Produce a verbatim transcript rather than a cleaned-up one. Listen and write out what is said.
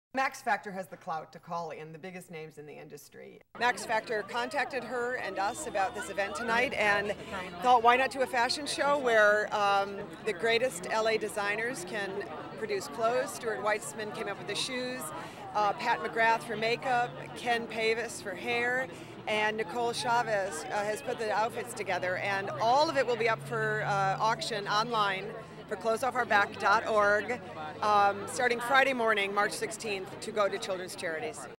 Max Factor has the clout to call in the biggest names in the industry. Max Factor contacted her and us about this event tonight and thought, why not do a fashion show where um, the greatest L A designers can produce clothes. Stuart Weitzman came up with the shoes, uh, Pat McGrath for makeup, Ken Pavis for hair, and Nicole Chavez uh, has put the outfits together, and all of it will be up for uh, auction online for clothes off our back dot org um, starting Friday morning, March sixteenth, to go to children's charities.